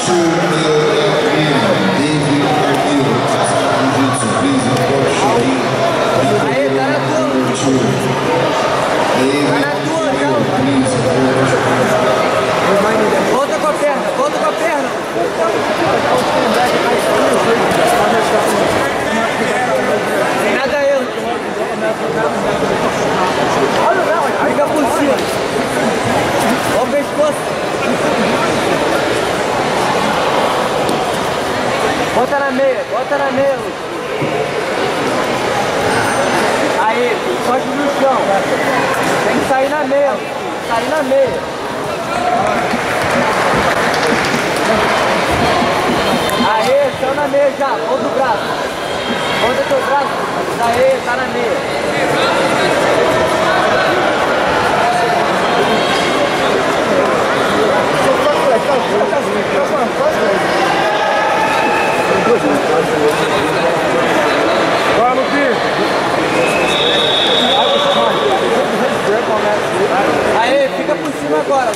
Volta com a perna, volta com a perna. Sem nada eu. Fica por cima. Olha o pescoço. Bota na meia, bota na meia. Aí, pode no chão. Tem que sair na meia. Sair na meia. Aê, estão na meia já. Volta o braço. Volta teu braço. Aê, tá na meia. Vai, Luquinha. Aê, fica por cima agora.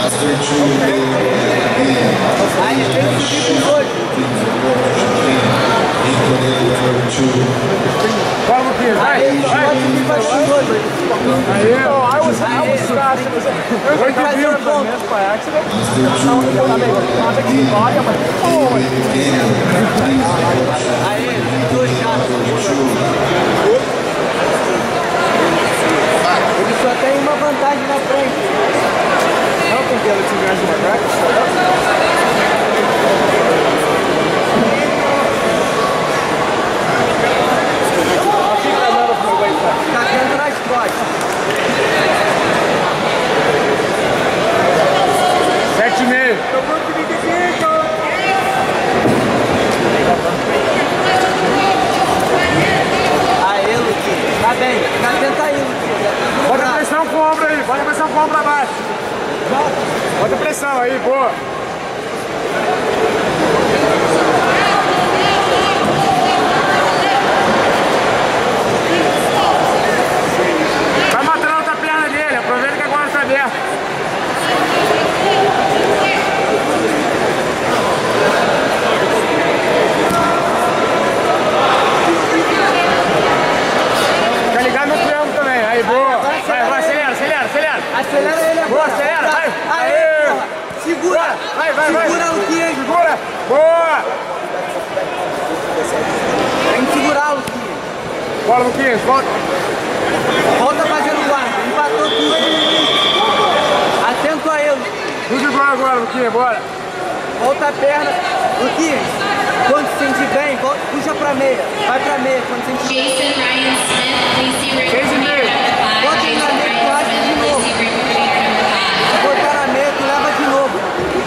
Aí, tem que subir com os olhos. Vai, Luquinha. Vai, Aí, pode subir com os olhos. Aí, Vai fazer um ponto. Aí, dois chatos. Ele só tem uma vantagem na frente. Não tem que ela te ganhar de uma crack. Tá dentro das costas. 7,5. Aê, Luquinha. Tá bem. Fica atento aí, Luquinha. Bota a pressão com o ombro aí. Bota a pressão com o ombro abaixo. Bota a pressão aí, boa. Vai matando a outra perna dele. Aproveita que agora está aberto. Fica ligado no triângulo também. Aí, boa. Vai, acelera, acelera, acelera. Acelera ele agora. Boa, acelera, vai. Aê, porra. Segura. Vai. Segura, Luquinha. Segura. Boa. Tem que segurar, Luquinha. Bora, Luquinhas, volta. Volta fazendo guarda. Empatou tudo. Atento a ele. Tudo igual agora, Luquinhas, bora. Volta a perna. Luquinhas, quando se sentir bem, puxa pra meia. Vai pra meia quando se sentir bem. Jason Ryan Smith, please see ring 6,5. Bota ele na meia, tu rasga de novo. Se botar na meia, tu leva de novo.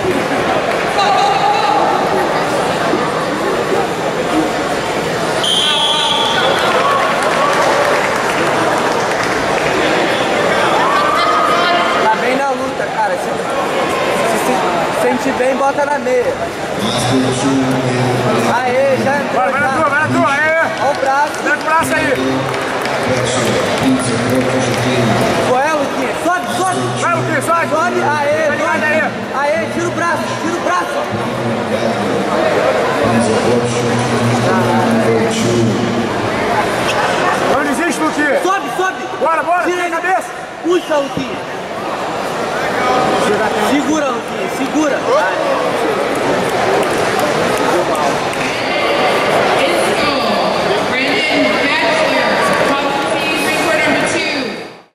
Tá bem na luta, cara. Se sentir bem, bota na meia. Aê, já entrou. Vai na tua, aí. Olha o braço. Dá o braço aí. Qual é, Luquinha? Sobe. Vai, Luquinhas, sobe. Sobe. Aê, Tá ligado aí. Aê, tira o braço. Não desiste, Luquinhas. Sobe. Bora. Tira Tira a ele. cabeça. Puxa, Luquinha. Segura, Luquinha. Segura.